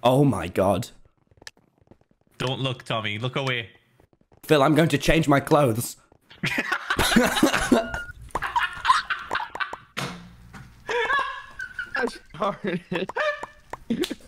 Oh my god. Don't look, Tommy. Look away. Phil, I'm going to change my clothes. I'm sorry.